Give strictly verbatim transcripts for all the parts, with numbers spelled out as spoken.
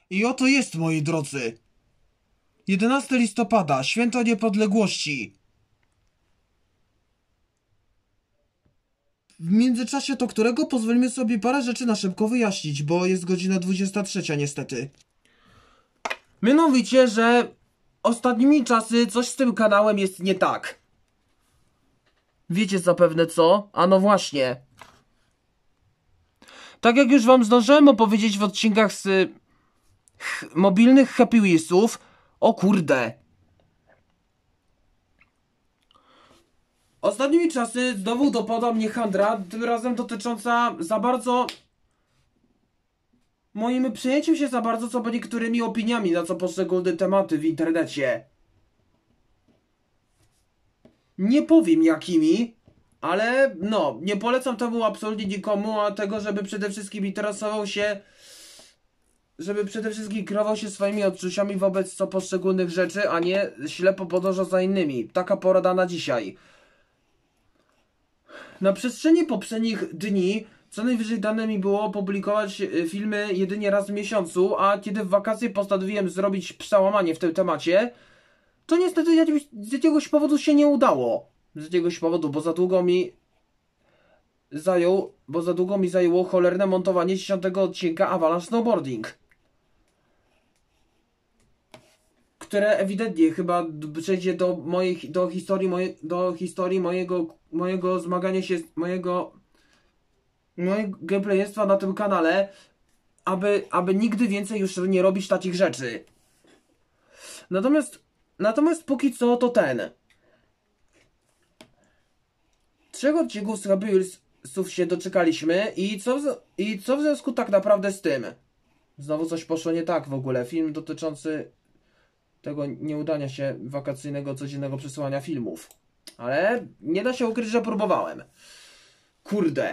I oto jest, moi drodzy. jedenastego listopada, święto niepodległości. W międzyczasie to którego pozwolimy sobie parę rzeczy na szybko wyjaśnić, bo jest godzina dwudziesta trzecia niestety. Mianowicie, że ostatnimi czasy coś z tym kanałem jest nie tak. Wiecie zapewne co? A no właśnie. Tak jak już wam zdążyłem opowiedzieć w odcinkach z ch mobilnych Happy Wheelsów. O kurde. Ostatnimi czasy znowu dopada mnie handra, tym razem dotycząca za bardzo moim przejęciem się za bardzo co po niektórymi opiniami na co poszczególne tematy w internecie. Nie powiem jakimi, ale no, nie polecam temu absolutnie nikomu, a tego, żeby przede wszystkim interesował się, żeby przede wszystkim kierował się swoimi odczuciami wobec co poszczególnych rzeczy, a nie ślepo podążał za innymi. Taka porada na dzisiaj. Na przestrzeni poprzednich dni co najwyżej dane mi było opublikować filmy jedynie raz w miesiącu, a kiedy w wakacje postanowiłem zrobić przełamanie w tym temacie, to niestety z jakiegoś powodu się nie udało. Z jakiegoś powodu, bo za długo mi zajął, bo za długo mi zajęło cholerne montowanie dziesiątego odcinka Avalanche Snowboarding. Które ewidentnie chyba przejdzie do moich, do historii, moje, do historii mojego, mojego zmagania się, mojego, mojego gameplayestwa na tym kanale, aby, aby nigdy więcej już nie robić takich rzeczy. Natomiast, natomiast póki co to ten. Trzech odcinków z Happy Wheelsów się doczekaliśmy i co, w, i co w związku tak naprawdę z tym? Znowu coś poszło nie tak w ogóle. Film dotyczący tego nieudania się wakacyjnego, codziennego przesyłania filmów. Ale nie da się ukryć, że próbowałem. Kurde.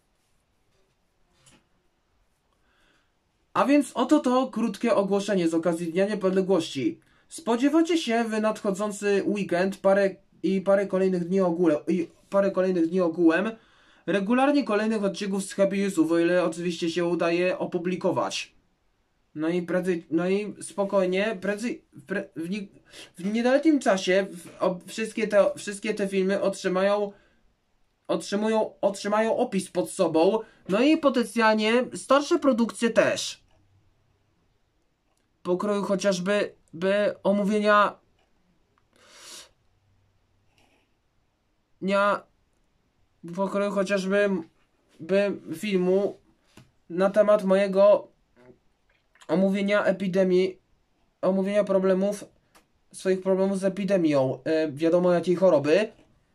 A więc oto to krótkie ogłoszenie z okazji Dnia Niepodległości. Spodziewacie się w nadchodzący weekend parę i parę kolejnych dni ogóle, i parę kolejnych dni ogółem regularnie kolejnych odcinków z Happy Wheelsów, o ile oczywiście się udaje opublikować. No i prędzej, no i spokojnie, prędzej, pre, w, nie, w niedalekim czasie w, o, wszystkie, te, wszystkie te filmy otrzymają, otrzymują, otrzymają opis pod sobą, no i potencjalnie starsze produkcje też. Pokroju chociażby by omówienia dnia, pokroju chociażby by filmu na temat mojego omówienia epidemii, omówienia problemów, swoich problemów z epidemią, yy, wiadomo jakiej choroby.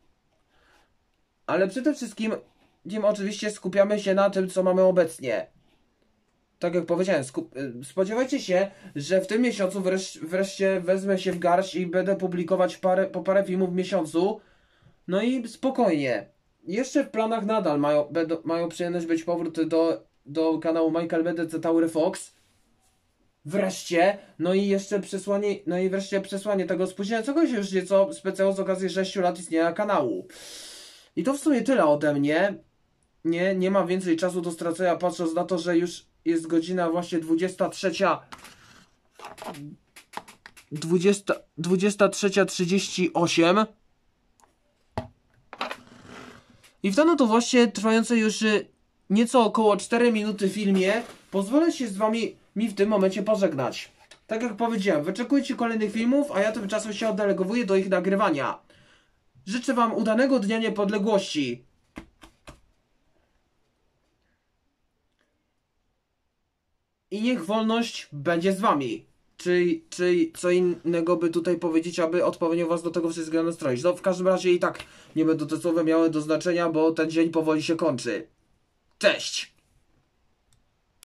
Ale przede wszystkim, tym oczywiście skupiamy się na tym, co mamy obecnie. Tak jak powiedziałem, yy, spodziewajcie się, że w tym miesiącu wreszcie, wreszcie wezmę się w garść i będę publikować parę, po parę filmów w miesiącu. No i spokojnie. Jeszcze w planach nadal mają, będą, mają przyjemność być powrót do, do kanału Michael B D C Tower Fox. Wreszcie, no i jeszcze przesłanie, no i wreszcie przesłanie tego spóźniającego się już nieco specjalnie z okazji sześciu lat istnienia kanału. I to w sumie tyle ode mnie. Nie, nie ma więcej czasu do stracenia, patrząc na to, że już jest godzina właśnie dwudziesta trzecia. dwudziesta trzecia trzydzieści osiem. I w danym to właśnie trwające już nieco około cztery minuty filmie pozwolę się z wami mi w tym momencie pożegnać. Tak jak powiedziałem, wyczekujcie kolejnych filmów, a ja tymczasem się oddelegowuję do ich nagrywania. Życzę wam udanego Dnia Niepodległości. I niech wolność będzie z wami. Czy, czy co innego by tutaj powiedzieć, aby odpowiednio was do tego wszystkiego nastroić. No w każdym razie i tak nie będą te słowa miały do znaczenia, bo ten dzień powoli się kończy. Cześć!